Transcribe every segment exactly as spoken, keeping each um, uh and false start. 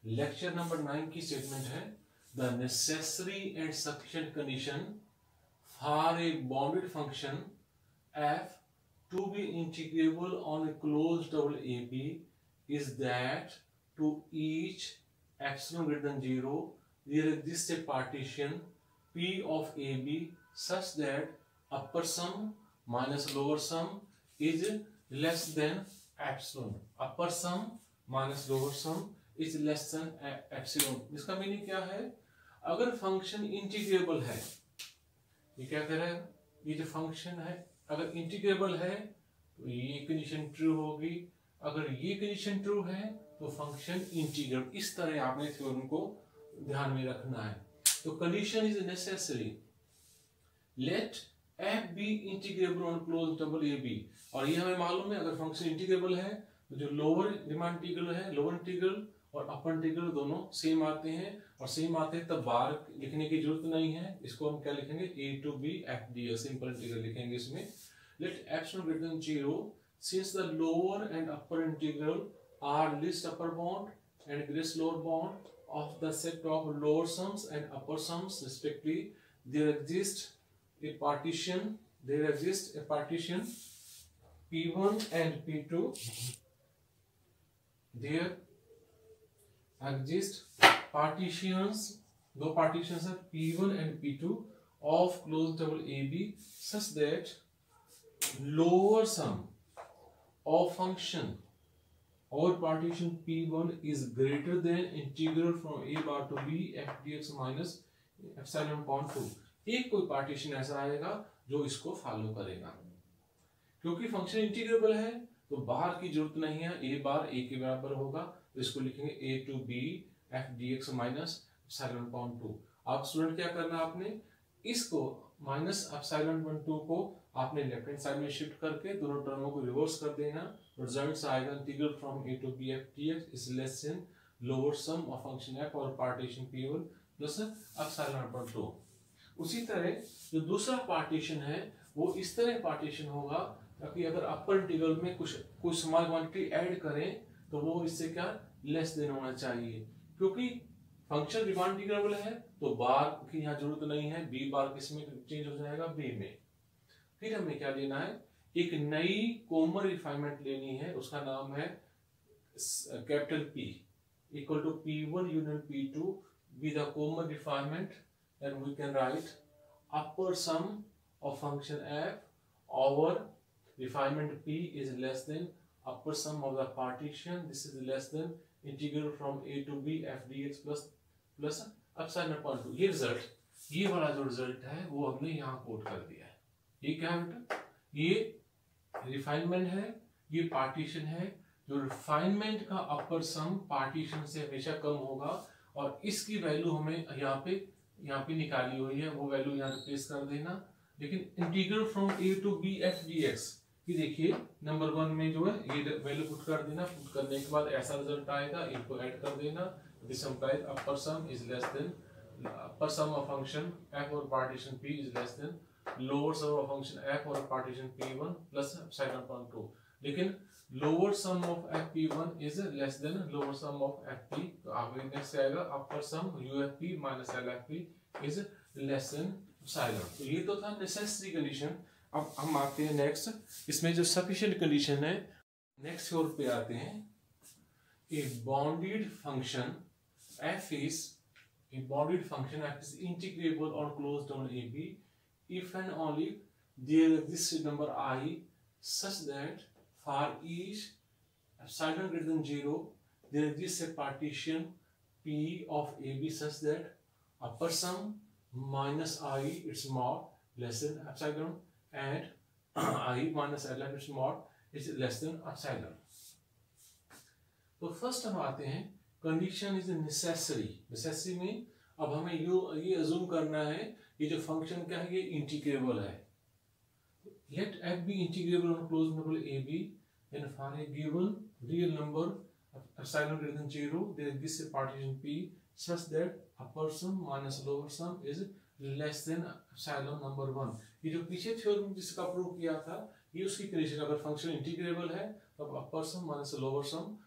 Lecture number nine की statement है the necessary and sufficient condition for a bounded function f to be integrable on a closed double A B is that to each epsilon greater than zero there exists a partition P of A B such that upper sum minus lower sum is less than epsilon. Upper sum minus lower sum is less than epsilon. इसका meaning क्या है? अगर function integrable है, ये क्या कह रहा है? ये जो फंक्शन है अगर इंटीग्रेबल है तो ये कंडीशन ट्रू होगी, अगर ये कंडीशन ट्रू है तो फंक्शन इंटीग्रेबल। इस तरह आपने थ्योरम को ध्यान में रखना है। तो condition is necessary let f be integrable on close double a b, और ये हमें मालूम है अगर फंक्शन इंटीग्रेबल है तो जो लोअर रिमान इंटीग्रल है, लोअर इंटीग्रल और अपर इंटीग्रल दोनों सेम आते हैं, और सेम आते हैं तब बार लिखने की जरूरत नहीं है। इसको हम क्या लिखेंगे? A to b f d l, simple integral लिखेंगे इसमें। Let epsilon greater than zero since the lower and upper integral are least upper bound and greatest lower bound of the set of lower sums and upper sums respectively, there exist a partition there exist a partition P one and P two, there exist partitions, दो partitions are P one and P two of closed double A B such that lower sum of function or partition P one is greater than integral from A bar to B f dx minus epsilon upon two. एक कोई partition ऐसा आएगा जो इसको follow करेगा। क्योंकि function integrable है तो बाहर की जरूरत नहीं है, a बार a के बराबर होगा, तो इसको लिखेंगे a to b f dx minus epsilon upon two. आप स्टूडेंट क्या करना, आपने इसको माइनस एप्सिलॉन अपॉन टू को आपने लेफ्ट हैंड साइड में शिफ्ट करके दोनों टर्मों को रिवर्स कर देना। रिजल्ट आएगा integral from a to b f dx is less than lower sum of function f और partition p one plus epsilon upon two. उसी तरह जो दूसरा पार्टीशन है वो इस तरह पार्टीशन होगा ताकि अगर अपर इंटीग्रल में कुछ कुछ स्मॉल क्वांटिटी ऐड करें तो वो इससे क्या लेस देन होना चाहिए। क्योंकि फंक्शन रिमान इंटीग्रेबल है तो बार की यहाँ जरूरत नहीं है, बी बार किसमें चेंज हो जाएगा? बी में। फिर हमें क्या लेना है? एक नई कॉमन रिफाइनमेंट लेनी है, उसका नाम है capital P equal to P one union P two be the common refinement and we can write upper sum of function f over refinement p is less than upper sum of the partition, this is less than integral from a to b f dx plus plus epsilon upon two। ये result, ये वाला जो result है वो हमने यहाँ coat कर दिया है। ये क्या है बेटा? ये रिफाइनमेंट है, ये पार्टीशन है। जो रिफाइनमेंट का अपर सम पार्टीशन से हमेशा कम होगा और इसकी वैल्यू हमें यहाँ पे यहाँ पे निकाली हुई है, वो वैल्यू यहाँ रिप्लेस कर देना। लेकिन integral from a to b f dx ये देखिए नंबर वन में जो है ये वैल्यू पुट कर देना, पुट करने के बाद ऐसा रिजल्ट आएगा, इसको ऐड कर देना। This implies upper sum is less than upper sum of function f और partition p is less than lower sum of function f और partition p one plus epsilon upon two. लेकिन lower some of f p one is less than lower sum of f p, तो आगे next आएगा upper sum u f p minus l f p is less than epsilon. तो ये तो था necessary condition. अब हम आते हैं नेक्स्ट, इसमें जो सफिशिएंट कंडीशन है, नेक्स्ट फ्लोर पे आते हैं। A bounded function f is a bounded function f is integrable on closed domain A B if and only there exists a number I such that for each epsilon greater than zero there exists a partition P of A B such that upper sum minus I its mod less than epsilon and I minus L f its mod is less than epsilon। तो first हम आते हैं condition is necessary. Necessary में अब हमें यो ये assume करना है ये जो फंक्शन क्या है ये इंटीग्रेबल है। Let f be integrable on closed double a b and for a given real number epsilon greater than zero there exists a partition p such that upper sum minus lower sum is less than epsilon number one। ये जो पीछे theorem जिसका prove किया था ये उसकी condition, अगर function integrable है तब अपर सम माइनस लोअर सम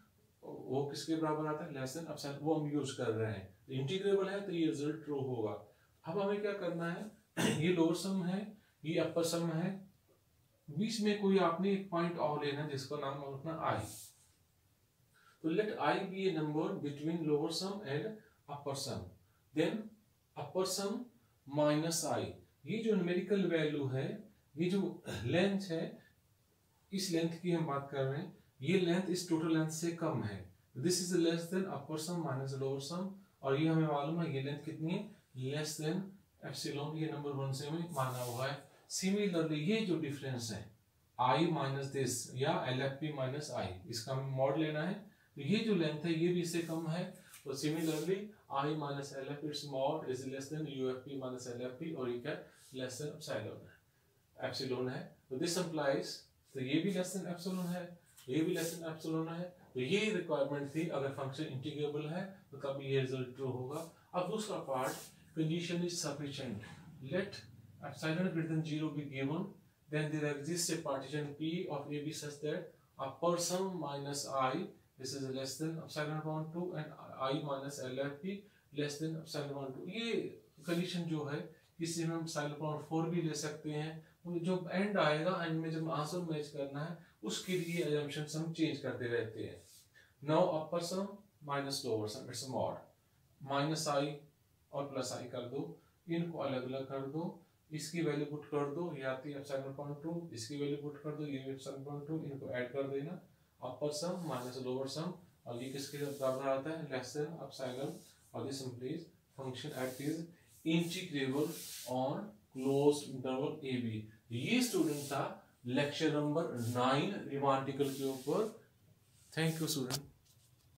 वो किसके बराबर आता है, लेस देन एप्सिलॉन, वो हम यूज कर रहे हैं। इंटीग्रेबल है तो ये रिजल्ट ट्रू होगा। अब हमें क्या करना है, ये लोअर सम है, ये अपर सम है, बीच में कोई आपने एक पॉइंट और लेना जिसका नाम रखना आई। तो let I be a number between lower sum and upper sum, then upper sum minus I. ये जो न्यूमेरिकल वैल्यू है, ये जो लेंथ है, इस लेंथ की हम बात कर रहे हैं, ये लेंथ इस टोटल लेंथ से कम है। This is less than upper sum minus lower sum, और ये हमें मालूम है ये लेंथ कितनी है, लेस देन एप्सिलॉन। ये नंबर वन से हमें माना हुआ है। सिमिलरली ये जो डिफरेंस है आई माइनस दिस या L F P minus I, इसका हमें मॉड लेना है। तो ये जो लेंथ है ये भी इससे कम है, तो similarly I minus L F P its mod is less than U F P minus L F P, और ये क्या लेस देन एप्सिलॉन है, एप्सिलॉन है। तो दिस इंप्लाइज, तो ये भी लेस देन एप्सिलॉन है, ये भी लेस देन एप्सिलॉन है। तो ये रिक्वायरमेंट थी, अगर फंक्शन इंटीग्रेबल है तो तब ये रिजल्ट ट्रू होगा। अब दूसरा part, condition is sufficient, let epsilon greater than zero be given, then there exists a partition P of A B such that upper sum minus I, this is less than epsilon upon two, and I minus L F P less than epsilon upon two। ये condition जो है किसी में epsilon upon four भी ले सकते हैं। जो एंड आएगा, एंड में जब आंसर मैच करना है उसके लिए assumptions हम चेंज करते रहते हैं। Now upper sum minus lower sum, it's a mod, minus I और प्लस I कर दो, इनको अलग अलग कर दो, इसकी वैल्यू पुट कर दो, ये आती है एप्सिलॉन अपॉन टू, इसकी वैल्यू पुट कर दो, ये एप्सिलॉन अपॉन टू, इनको ऐड कर देना, अपर सम माइनस लोअर सम, और ये किसके बराबर आता है, लेस देन एप्सिलॉन, और this implies function f is integrable on closed interval a b. ये स्टूडेंट था लेक्चर नंबर नाइन रिमार्टिकल के ऊपर। Thank you student.